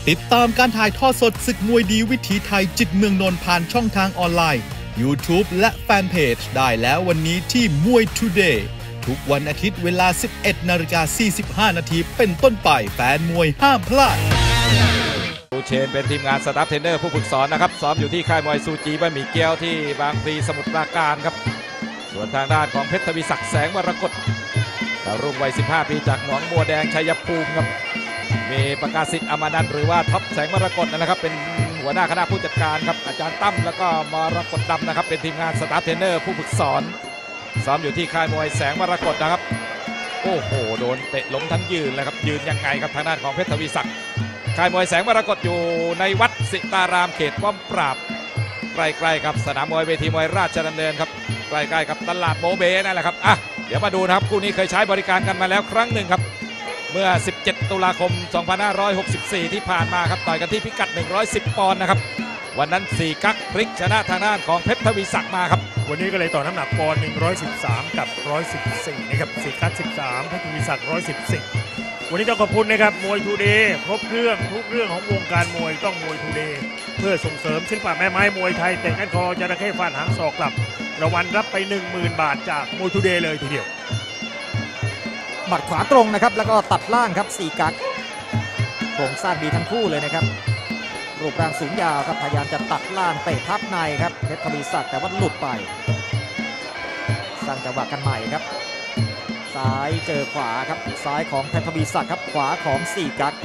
ติดตามการถ่ายทอดสดศึกมวยดีวิถีไทยจิตเมืองนนท์ผ่านช่องทางออนไลน์ YouTube และแฟนเพจได้แล้ววันนี้ที่มวย Today ทุกวันอาทิตย์เวลา 11:45 นาทีเป็นต้นไปแฟนมวยห้ามพลาดครูเชนเป็นทีมงานสตาฟเทรนเนอร์ผู้ฝึกสอนนะครับซ้อมอยู่ที่ค่ายมวยซูจีบะหมี่เกี๊ยวที่บางพลีสมุทรปราการครับส่วนทางด้านของเพชรทวีศักดิ์แสงมรกตดาวรุ่งวัย 15 ปีจากหนองบัวแดงชัยภูมิครับมีประกาศสิทธิ์อมนันต์หรือว่าท็อปแสงมรกตนะครับเป็นหัวหน้าคณะผู้จัดการครับอาจารย์ตั้มแล้วก็มรกตดำนะครับเป็นทีมงานสตาฟเทรนเนอร์ผู้ฝึกสอนซ้อมอยู่ที่ค่ายมวยแสงมรกตนะครับโอ้โหโดนเตะล้มทั้งยืนเลยครับยืนยังไงครับทางด้านของเพชรทวีศักดิ์ค่ายมวยแสงมรกตอยู่ในวัดสิตารามเขตป้อมปราบใกล้ๆกับสนามมวยเวทีมวยราชดำเนินครับใกล้ๆกับตลาดโมเบนั่นแหละครับเดี๋ยวมาดูนะครับคู่นี้เคยใช้บริการกันมาแล้วครั้งหนึ่งครับเมื่อ 17 ตุลาคม 2564 ที่ผ่านมาครับต่อยกันที่พิกัด 110 ปอนด์นะครับวันนั้น4กั๊กพลิกชนะทางด้านของเพชรทวีศักดิ์มาครับวันนี้ก็เลยต่อน้ำหนักปอนด์113 กับ 114 นะครับ4กั๊ก13เพชรทวีศักดิ์114วันนี้ต้องขอบคุณนะครับมวยทูเดย์ครบเรื่องทุกเรื่องของวงการมวยต้องมวยทูเดย์เพื่อส่งเสริมศิลปะแม่ไม้มวยไทยแต่งกันคอจระเข้ฟาดหางศอกกลับรางวัลรับไป 10,000 บาทจากมวยทูเดย์เลยทีเดียวหมัดขวาตรงนะครับแล้วก็ตัดล่างครับ4กั๊กโครงสร้างดีทั้งคู่เลยนะครับรูปร่างสูงยาวครับพยายามจะตัดล่างเตะทับในครับเพชรทวีศักดิ์แต่ว่าหลุดไปสร้างจังหวะกันใหม่ครับซ้ายเจอขวาครับซ้ายของเพชรทวีศักดิ์ครับขวาของ4กั๊ก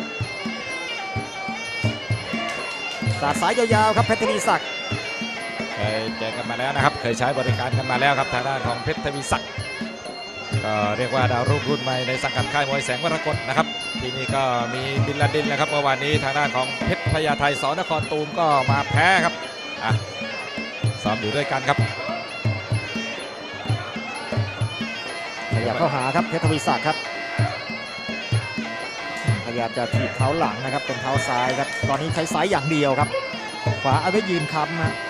สาดสายยาวๆครับเพชรทวีศักดิ์เคยเจอกันมาแล้วนะครับเคยใช้บริการกันมาแล้วครับทางด้านของเพชรทวีศักดิ์ก็เรียกว่าดาวรุ่นใหม่ในสังกัดค่ายมวยแสงมรกตนะครับที่นี่ก็มีบินลาดินนะครับเมื่อวานนี้ทางด้านของเพชรพญาไทสนครตูมก็มาแพ้ครับซ้อมอยู่ด้วยกันครับขยับเข้าหาครับเพชรทวีศักดิ์ครับพยายามจะถีบเท้าหลังนะครับเป็นเท้าซ้ายครับตอนนี้ใช้ซ้ายอย่างเดียวครับขวาเอาไว้ยืนค้ำนะ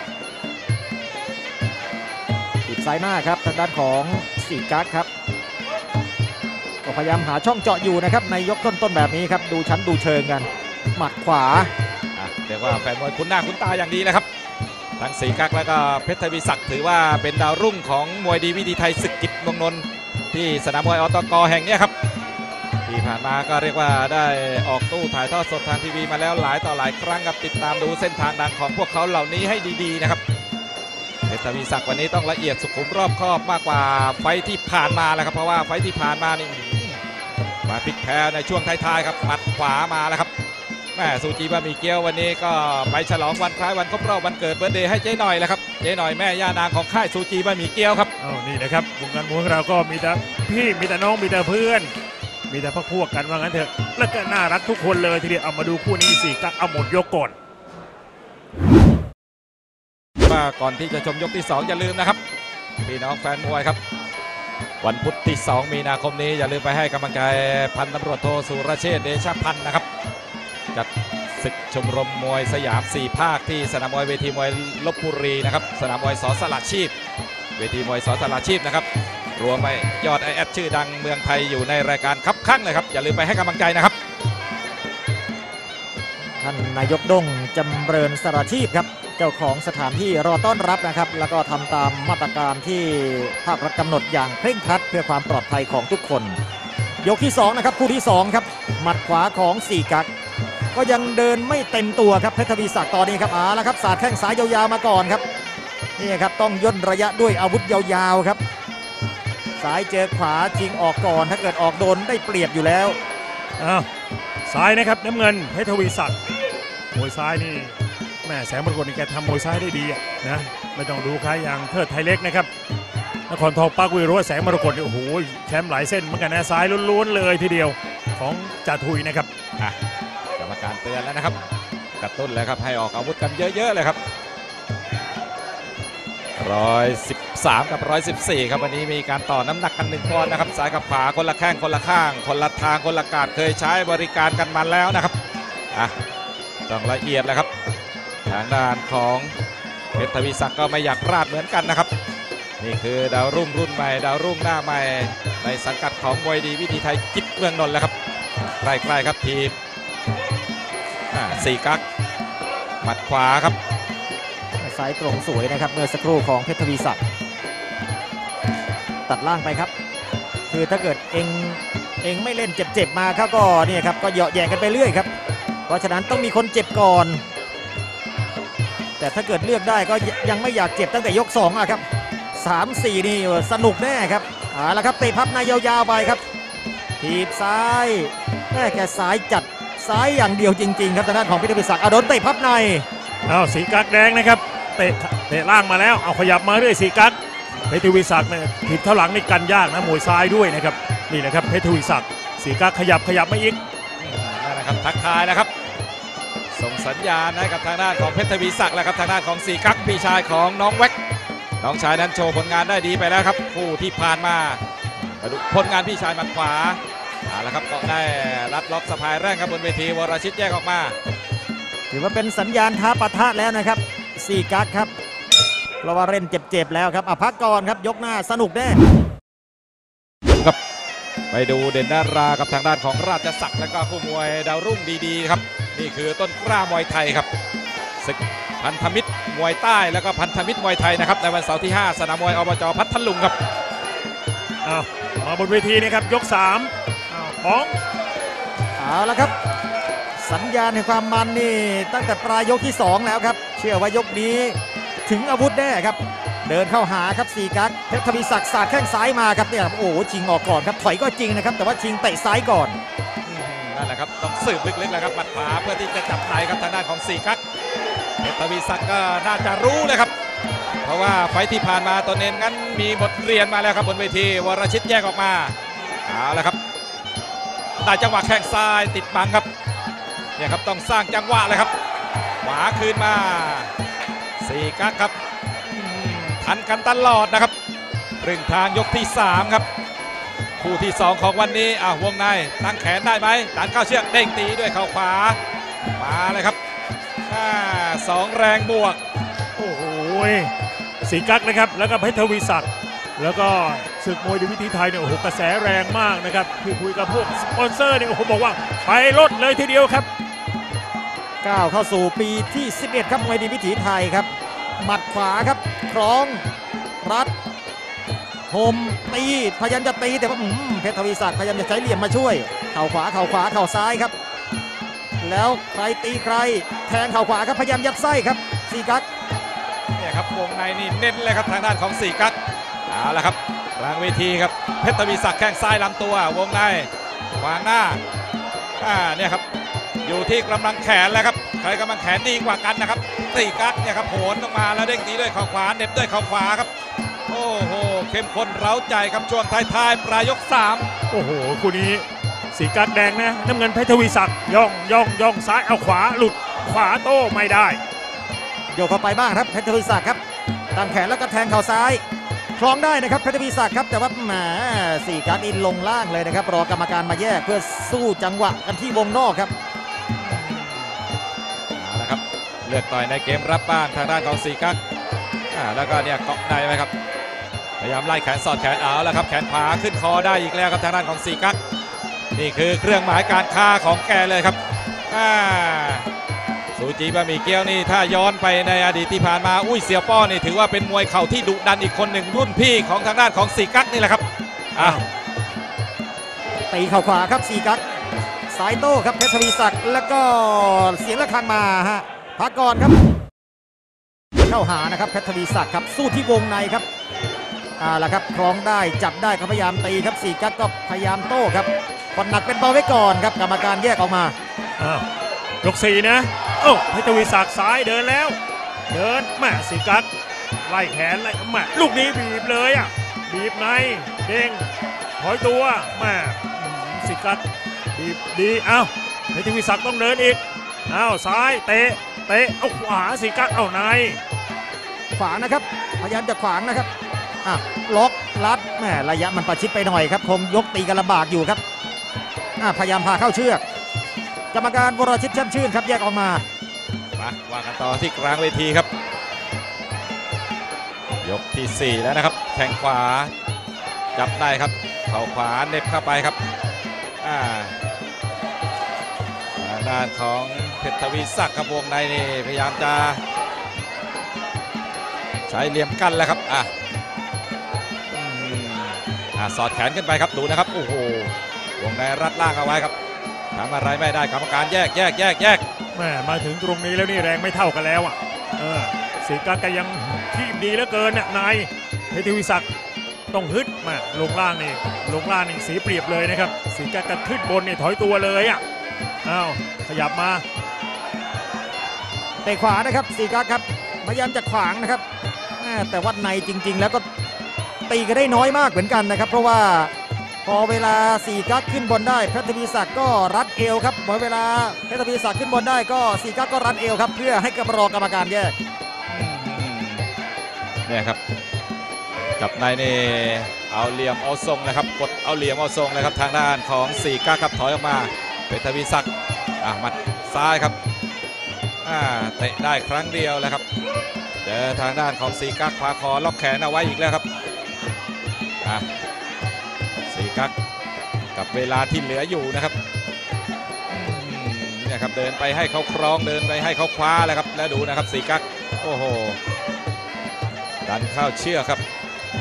ติดซ้ายหน้าครับทางด้านของ4กั๊กครับก็พยายามหาช่องเจาะอยู่นะครับในยกต้นๆแบบนี้ครับดูชั้นดูเชิงกันหมัดขวาเรียกว่าแฟนมวยคุ้นหน้าคุ้นตาอย่างดีเลยครับทั้ง4กั๊กแล้วก็เพชรทวีศักดิ์ถือว่าเป็นดาวรุ่งของมวยดีวิถีไทยศึกกิจเมืองนนท์ที่สนามมวยอตก.แห่งนี้ครับที่ผ่านมาก็เรียกว่าได้ออกตู้ถ่ายทอดสดทางทีวีมาแล้วหลายต่อหลายครั้งครับติดตามดูเส้นทางดังของพวกเขาเหล่านี้ให้ดีๆนะครับเพชรทวีศักดิ์วันนี้ต้องละเอียดสุขุมรอบคอบมากกว่าไฟที่ผ่านมาแล้วครับเพราะว่าไฟที่ผ่านมานี่มาพลิกแพ้ในช่วงท้ายๆครับหมัดขวามาแล้วครับแม่ซูจีบะหมี่เกี๊ยววันนี้ก็ไปฉลองวันคล้ายวันครบรอบวันเกิดเบิร์ธเดย์ให้เจ๊หน่อยแล้วครับเจ๊หน่อยแม่ย่านางของค่ายซูจีบะหมี่เกี๊ยวครับนี่นะครับวงการมวยของเราก็มีแต่พี่มีแต่น้องมีแต่เพื่อนมีแต่พวกกันว่างั้นเถอะแล้วก็น่ารักทุกคนเลยทีเดียวเอามาดูคู่นี้4กั๊กเอาหมดยกก่อนว่าก่อนที่จะชมยกที่2อย่าลืมนะครับพี่น้องแฟนมวยครับวันพุธที่2 มีนาคมนี้อย่าลืมไปให้กำลังใจพันตำรวจโทสุรเชษฐ์เดชพันธ์นะครับจัดศึกชมรมมวยสยาม4 ภาคที่สนามมวยเวทีมวยลพบุรีนะครับสนามมวยสสละชีพเวทีมวยสสละชีพนะครับรวมไปยอดIFชื่อดังเมืองไทยอยู่ในรายการคับคั่งเลยครับอย่าลืมไปให้กำลังใจนะครับท่านนายกด้งจำเริญสระชีพครับเจ้าของสถานที่รอต้อนรับนะครับแล้วก็ทำตามมาตรการที่ภาครัฐกำหนดอย่างเคร่งครัดเพื่อความปลอดภัยของทุกคนยกที่2นะครับคู่ที่2ครับหมัดขวาของ4กั๊กก็ยังเดินไม่เต็มตัวครับเพชรทวีศักดิ์ตอนนี้ครับแล้วครับสาดแข้งซ้ายยาวๆมาก่อนครับนี่ครับต้องย่นระยะด้วยอาวุธยาวๆครับซ้ายเจอขวาจริงออกก่อนถ้าเกิดออกโดนได้เปรียบอยู่แล้วซ้ายนะครับน้ำเงินเพชรทวีศักดิ์มวยซ้ายนี่แม่แสงมรกตนี่แกทำมวยซ้ายได้ดีนะไม่ต้องดูใครอย่างเทิดไทยเล็กนะครับนครทองปักวิโรจน์แสงมรกตโอ้โหแชมป์หลายเส้นเหมือนกันนะซ้ายล้วนๆเลยทีเดียวของจ่าทุยนะครับกรรมการเตือนแล้วนะครับกระตุ้นแล้วครับให้ออกอาวุธกันเยอะๆเลยครับ113 กับ 114ครับวันนี้มีการต่อน้ำหนักกัน1 ปอนด์นะครับซ้ายกับขวาคนละแข้งคนละข้างคนละทางคนละกาดเคยใช้บริการกันมาแล้วนะครับต้องละเอียดเลยครับทางด้านของเพชรทวีศักดิ์ก็ไม่อยากพลาดเหมือนกันนะครับนี่คือดาวรุ่งรุ่นใหม่ดาวรุ่งหน้าใหม่ในสังกัดของมวยดีวิถีไทยจิตเมืองนนท์แล้วครับใกล้ๆครับทีมสี่กั๊กหมัดขวาครับซ้ายตรงสวยนะครับเมื่อสักครู่ของเพชรทวีศักดิ์ตัดล่างไปครับคือถ้าเกิดเองไม่เล่นเจ็บมาเขาก็เนี่ยครับก็เหยาะแย่กันไปเรื่อยครับเพราะฉะนั้นต้องมีคนเจ็บก่อนแต่ถ้าเกิดเลือกได้ก็ยังไม่อยากเจ็บตั้งแต่ยก2อะครับ3-4นี่สนุกแน่ครับแล้วครับเตะพับในยาวๆไปครับถีบซ้ายแกซ้ายจัดซ้ายอย่างเดียวจริงๆครับทางด้านของเพชรทวีศักดิ์โดนเตะพับในสีกั๊กแดงนะครับเตะล่างมาแล้วเอาขยับมาเรื่อยสีกั๊กเพชรทวีศักดิ์เนี่ยถีบเท่าหลังนี่กันยากนะมวยซ้ายด้วยนะครับนี่นะครับเพชรทวีศักดิ์สีกั๊กขยับมาอีกนั่นนะครับทักทายนะครับส่งสัญญาณให้กับทางด้านของเพชรทวีศักดิ์แล้วครับทางด้านของสีกั๊กพี่ชายของน้องแว็กน้องชายนั้นโชว์ผลงานได้ดีไปแล้วครับคู่ที่ผ่านมาดูผลงานพี่ชายหมัดขวาแล้วครับก็ได้รัดล็อกสะพายแรงครับบนเวทีวรชิตแยกออกมาถือว่าเป็นสัญญาณท้าปะทะแล้วนะครับสีกั๊กครับเพราะว่าเล่นเจ็บแล้วครับพักก่อนครับยกหน้าสนุกแน่ครับไปดูเด่นดารากับทางด้านของราชศักดิ์และก็คู่มวยดาวรุ่งดีๆครับนี่คือต้นกล้ามวยไทยครับศึกพันธมิตรมวยใต้แล้วก็พันธมิตรมวยไทยนะครับในวันเสาร์ที่5สนามมวยอบจ.พัทลุงครับมาบนเวทีนะครับยก3ของแล้วครับสัญญาณแห่งความมันนี่ตั้งแต่ปลายยกที่2แล้วครับเชื่อว่ายกนี้ถึงอาวุธแน่ครับเดินเข้าหาครับสีกั๊กเพชรทวีศักดิ์สาดแข้งซ้ายมาครับเนี่ยโอ้โหชิงออกก่อนครับถอยก็จริงนะครับแต่ว่าชิงเตะซ้ายก่อนนั่นแหละครับต้องสืบลึกๆแล้วครับหมัดขวาเพื่อที่จะจับในครับทางด้านของสีกั๊กเพชรทวีศักดิ์ก็น่าจะรู้เลยครับเพราะว่าไฟที่ผ่านมาตนเองงั้นมีบทเรียนมาแล้วครับบนเวทีวรชิตแยกออกมาแล้วครับได้จังหวะแข้งซ้ายติดบังครับเนี่ยครับต้องสร้างจังหวะเลยครับขวาคืนมาสีกั๊กครับทันกันตลอดนะครับครึ่งทางยกที่3ครับคู่ที่2ของวันนี้วงในตั้งแขนได้ไหมดันเข้าเชือกเด้งตีด้วยเข่าขวามาเลยครับ2แรงบวกโอ้โหสีกั๊กนะครับแล้วก็เพชรทวีศักดิ์แล้วก็ศึกมวยดีวิถีไทยเนี่ยโอ้โหกระแสแรงมากนะครับคือคุยกับพวกสปอนเซอร์เนี่ยโอ้โหบอกว่าไปลดเลยทีเดียวครับก้าวเข้าสู่ปีที่11ครับมวยดีวิถีไทยครับหมัดขวาครับคล้องรัดโฮมตีพยายามจะตีแต่ว่าเพชรทวีศักดิ์พยายามจะใช้เหลี่ยมมาช่วยเข่าขวาเข่าซ้ายครับแล้วใครตีใครแทงเข่าขวาครับพยายามยัดไส้ครับสีกั๊กเนี่ยครับวงในนี่เน้นเลยครับทางด้านของสีกั๊กแล้วครับกลางเวทีครับเพชรทวีศักดิ์แข้งซ้ายลำตัววงในขวางหน้าเนี่ยครับอยู่ที่กำลังแขนแล้วครับใครกำลังแขนดีกว่ากันนะครับสีกั๊กเนี่ยครับโหนออกมาแล้วเด้งตีด้วยเข่าขวาเน็บด้วยเข่าขวาครับโอ้โหเข้มข้นเร้าใจครับช่วงท้ายๆปลายยก3 โอ้โหคู่นี้สีกั๊กแดงนะน้ำเงินเพชรทวีศักดิ์ย่องซ้ายเอาขวาหลุดขวาโต้ไม่ได้โยกเข้าไปบ้างครับเพชรทวีศักดิ์ครับตั้งแขนแล้วก็แทงเข่าซ้ายคล้องได้นะครับเพชรทวีศักดิ์ครับแต่ว่าแหมสีกั๊กอินลงล่างเลยนะครับรอกรรมการมาแยกเพื่อสู้จังหวะกันที่วงนอกครับนะครับเลือกต่อยในเกมรับบ้างทางด้านของสีกั๊กแล้วก็เนี่ยเกาะในไหมครับพยายามไล่แขนสอดแขนแล้วครับแขนขวาขึ้นคอได้อีกแล้วครับทางด้านของสีกั๊กนี่คือเครื่องหมายการค้าของแกเลยครับซูจีบะหมี่เกี๊ยวนี่ถ้าย้อนไปในอดีตที่ผ่านมาเสี่ยวป้อนี่ถือว่าเป็นมวยเข่าที่ดุดันอีกคนหนึ่งรุ่นพี่ของทางด้านของสีกั๊กนี่แหละครับตีเข่าขวาครับสีกั๊กสายโต้ครับเพชรทวีศักดิ์แล้วก็เสียงระฆังมาพักก่อนครับเข้าหานะครับเพชรทวีศักดิ์ครับสู้ที่วงในครับแล้วครับคล้องได้จับได้เขาพยายามตีครับสีกั๊กก็พยายามโต้ครับผ่อนหนักเป็นเบาไว้ก่อนครับกรรมการแยกออกมายก4นะเพชรทวีศักดิ์ซ้ายเดินแล้วเดินแม่สีกั๊กไล่แขนไล่แม่ลูกนี้บีบเลยบีบในเด้งถอยตัวแม่สีกั๊กบีบดีเพชรทวีศักดิ์ต้องเดินอีกซ้ายเตะเอาขวาสีกั๊กเอาในขวางนะครับพยายามจะขวางนะครับล็อกรัดแม่ระยะมันประชิดไปหน่อยครับคงยกตีกันลำบากอยู่ครับพยายามพาเข้าเชือกกรรมการวรชิตช่ำชื่นครับแยกออกมาว่ากันต่อที่กลางเวทีครับยกที่4แล้วนะครับแข้งขวาจับได้ครับเข่าขวาเน็บเข้าไปครับด้านของเพชรทวีศักดิ์ครับวงในนี่พยายามจะใช้เหลี่ยมกันแล้วครับสอดแขนขึ้นไปครับดูนะครับโอ้โหวงในรัดล่างเอาไว้ครับทำอะไรไม่ได้กรรมการแยกแม่มาถึงตรงนี้แล้วนี่แรงไม่เท่ากันแล้วอ่ะศรีกั๊กก็ยังทีบดีเหลือเกินนายเพชรทวีศักดิ์ต้องฮึดมาลงล่างนี่เสียเปรียบเลยนะครับศรีกั๊กก็ขึ้นบนนี่ถอยตัวเลยอ่ะขยับมาเตะขวานะครับศรีกั๊กครับพยายามจะขวางนะครับแต่วัดในจริงๆแล้วก็ตีกันได้น้อยมากเหมือนกันนะครับเพราะว่าพอเวลาศรีกั๊กขึ้นบนได้เพชรทวีศักดิ์ก็รัดเอวครับพอเวลาเพชรทวีศักดิ์ขึ้นบนได้ก็ศรีกั๊กก็รัดเอวครับเพื่อให้รอกรรมการแยกเนี่ยครับจับในนี่เอาเหลี่ยมเอาทรงนะครับกดเอาเหลี่ยมเอาทรงเลยครับทางด้านของศรีกั๊กครับถอยออกมาเพชรทวีศักดิ์หมัดซ้ายครับเตะได้ครั้งเดียวแล้วครับเจอทางด้านของศรีกั๊กพาคอล็อกแขนเอาไว้อีกแล้วครับศรีกั๊กกับเวลาที่เหลืออยู่นะครับเนี่ยครับเดินไปให้เขาครองเดินไปให้เขาคว้าแล้วครับแล้วดูนะครับศรีกั๊กโอ้โหดันเข้าเชือกครับ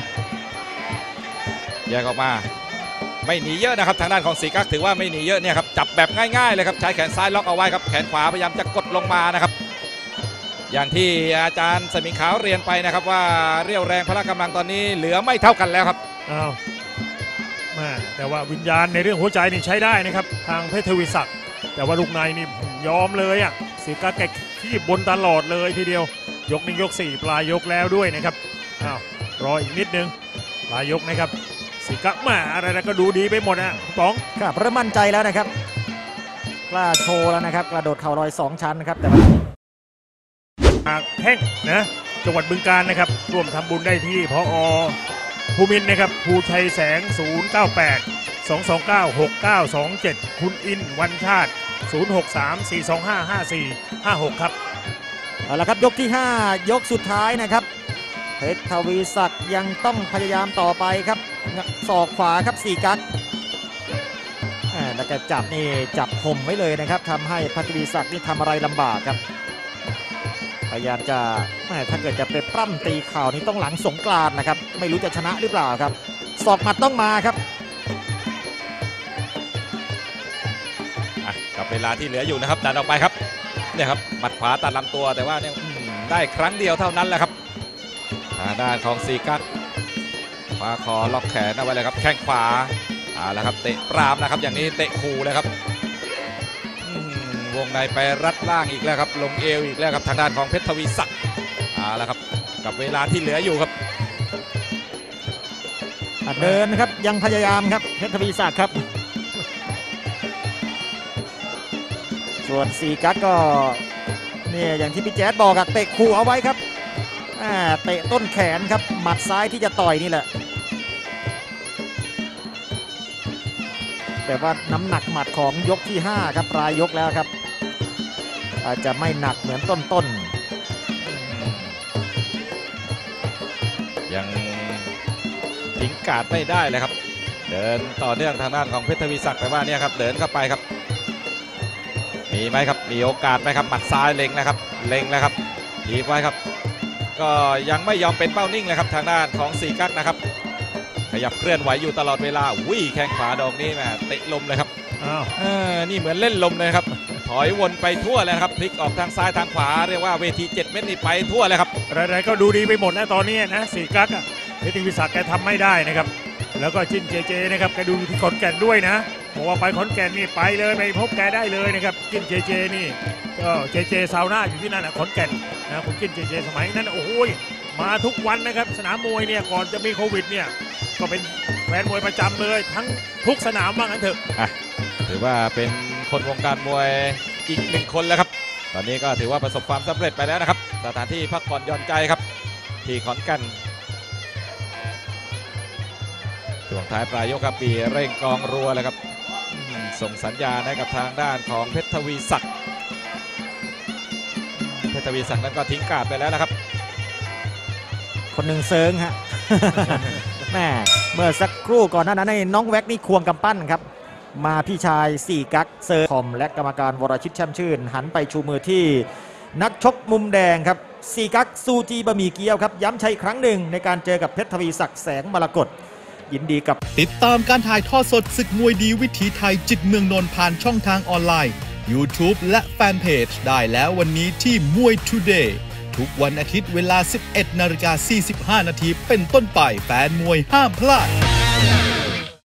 แยกออกมาไม่หนีเยอะนะครับทางด้านของศรีกั๊กถือว่าไม่หนีเยอะเนี่ยครับจับแบบง่ายๆเลยครับใช้แขนซ้ายล็อกเอาไว้ครับแขนขวาพยายามจะกดลงมานะครับอย่างที่อาจารย์สมิงขาวเรียนไปนะครับว่าเรี่ยวแรงพละกำลังตอนนี้เหลือไม่เท่ากันแล้วครับแต่ว่าวิญญาณในเรื่องหัวใจนี่ใช้ได้นะครับทางเพชรทวีศักดิ์แต่ว่าลูกในนี่ยอมเลยศรีกั๊กแกขี้บนตลอดเลยทีเดียวยก1ยก4ปลายยกแล้วด้วยนะครับรออีกนิดนึงปลายยกนะครับศรีกั๊กอะไรก็ดูดีไปหมดป๋องครับเริ่มมั่นใจแล้วนะครับกล้าโชว์แล้วนะครับกระโดดเข่าลอย2ชั้นนะครับแต่ว่าแห้งนะจังหวัดบึงกาฬนะครับร่วมทำบุญได้ที่ผอ.ภูมินนะครับภูชัยแสง098 229 6927คุณอินวันชาติ063 425 5456ครับเอาละครับยกที่5ยกสุดท้ายนะครับเพชรทวีศักดิ์ยังต้องพยายามต่อไปครับศอกขวาครับศรีกั๊กแล้วก็จับห่มไว้เลยนะครับทำให้เพชรทวีศักดิ์นี่ทำอะไรลำบากครับพยายามจะถ้าเกิดจะไปปล้ำตีเข่านี้ต้องหลังสงกรานต์นะครับไม่รู้จะชนะหรือเปล่าครับศอกหมัดต้องมาครับกับเวลาที่เหลืออยู่นะครับดันออกไปครับเนี่ยครับหมัดขวาตัดลำตัวแต่ว่าเนี่ยได้ครั้งเดียวเท่านั้นแหละครับทางด้านของศรีกั๊กคว้าคอล็อกแขนเอาไว้เลยครับแข้งขวาแล้วครับเตะปรามนะครับอย่างนี้เตะขู่เลยครับวงในไปรัดล่างอีกแล้วครับลงเอวอีกแล้วครับทางด้านของเพชรทวีศักดิ์แล้วครับกับเวลาที่เหลืออยู่ครับเดินนะครับยังพยายามครับเพชรทวีศักดิ์ครับส่วนศรีกั๊กก็เนี่ยอย่างที่พี่แจ๊ดบอกเตะขู่เอาไว้ครับเตะต้นแขนครับหมัดซ้ายที่จะต่อยนี่แหละแต่ว่าน้ำหนักหมัดของยกที่5ครับปลายยกแล้วครับอาจจะไม่หนักเหมือนต้นยังทิ้งการ์ดไม่ได้เลยครับเดินต่อเนื่องทางด้านของเพชรทวีศักดิ์แต่ว่าเนี่ยครับเดินเข้าไปครับมีไหมครับมีโอกาสไหมครับหมัดซ้ายเล็งนะครับเล็งแล้วครับทีบไว้ครับก็ยังไม่ยอมเป็นเป้านิ่งเลยครับทางด้านของศรีกั๊กนะครับขยับเคลื่อนไหวอยู่ตลอดเวลาวิ่งแข้งขวาดอกนี้แม่เตะลมเลยครับนี่เหมือนเล่นลมเลยครับถอยวนไปทั่วเลยครับพลิกออกทางซ้ายทางขวาเรียกว่าเวที7 เมตรนี่ไปทั่วเลยครับอะไรๆก็ดูดีไปหมดนะตอนนี้นะศรีกั๊กเพชรทวีศักดิ์แกทำไม่ได้นะครับแล้วก็จิ้นเจนะครับแกดูที่ขอนแก่นด้วยนะบอกว่าไปขอนแก่นนี่ไปเลยไปพบแกได้เลยนะครับจิ้นเจนี่ก็เจซาวน่าอยู่ที่นั่นขอนแก่นนะผมจิ้นเจสมัยนั้นโอ้โหมาทุกวันนะครับสนามมวยเนี่ยก่อนจะมีโควิดเนี่ยก็เป็นแฟนมวยประจำเลยทั้งทุกสนามว่างั้นเถอะถือว่าเป็นคนวงการมวยอีก1 คนแล้วครับตอนนี้ก็ถือว่าประสบความสำเร็จไปแล้วนะครับสถานที่พักผ่อนหย่อนใจครับที่ขอนแก่นช่วงท้ายปลายยกครับปีเร่งกองรัวเลยครับส่งสัญญาณให้กับทางด้านของเพชรทวีศักดิ์นั้นก็ทิ้งการ์ดไปแล้วนะครับคนหนึ่งเซิงฮะ แม่เมื่อสักครู่ก่อนหน้านั้นน้องแว็กนี่ควงกำปั้นครับมาพี่ชาย4กั๊กเซอร์คอมและกรรมการวรชิตแช่มชื่นหันไปชูมือที่นักชกมุมแดงครับ4กั๊กซูจีบะหมี่เกี๊ยวครับย้ำชัยครั้งหนึ่งในการเจอกับเพชรทวีศักดิ์แสงมรกตยินดีกับติดตามการถ่ายทอดสดศึกมวยดีวิถีไทยจิตเมืองนนท์ผ่านช่องทางออนไลน์ YouTube และแฟนเพจได้แล้ววันนี้ที่มวย Today ทุกวันอาทิตย์เวลา 11:45 น.เป็นต้นไปแฟนมวยห้ามพลาด